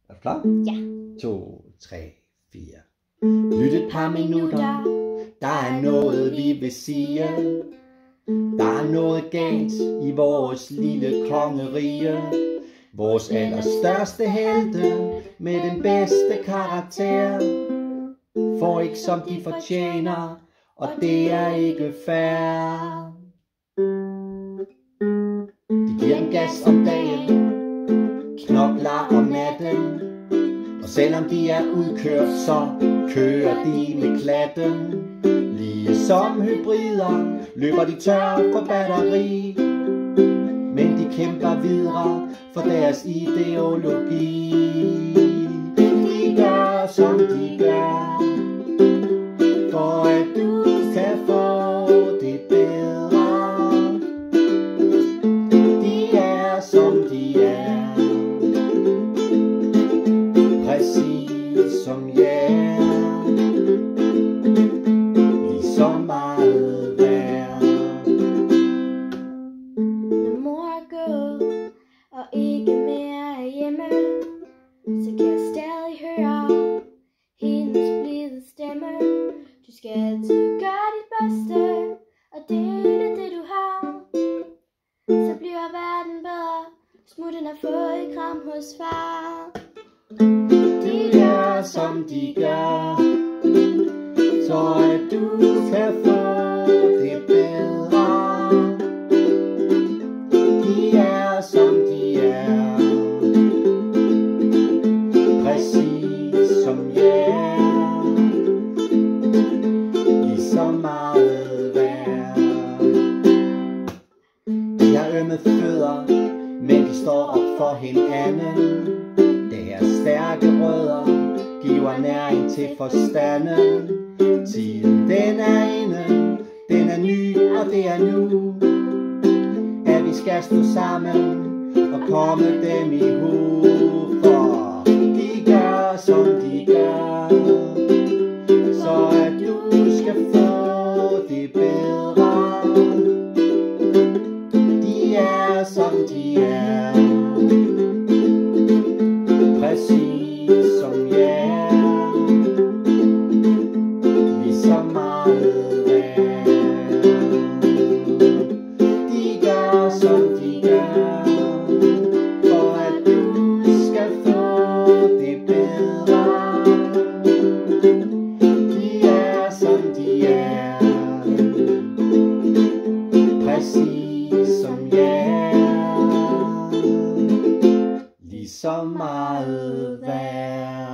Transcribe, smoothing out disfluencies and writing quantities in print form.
Er du klar? Ja. 2, 3, 4. Lyt et par minutter. Der er noget vi vil sige. Der er noget galt i vores lille kongerige. Vores allerstørste helte med den bedste karakter får ikke som de fortjener, og det er ikke fair. De giver en gas om dagen, knokler om natten, og selvom de er udkørt, så kører de med klatten. Ligesom hybrider løber de tør for batteri, men de kæmper videre for deres ideologi. De gør som de gør, for at du kan få det bedre. De er som de er, præcis som jeg. Så meget værd. Når mor er gået og ikke mere er hjemme, så kan jeg stadig høre hendes blide stemme. Du skal altid gøre dit bedste og dele det du har, så bliver verden bedre. Smutten har fået kram hos far. De gør som de gør, så at du kan få det bedre. De er som de er, præcis som jeg. Lige så meget værd. De har ømme fødder, men de står op for hinanden. Deres stærke rødder giver næring til forstanden. Tiden den er inde, den er ny, og det er nu, at vi skal stå sammen og komme dem i hu. For de gør som de gør, så at du skal få det bedre. De er som de er, præcis som jeg. Så meget værd. De gør som de gør, for at du skal få det bedre. De er som de er, præcis som jeg. Lige så meget værd.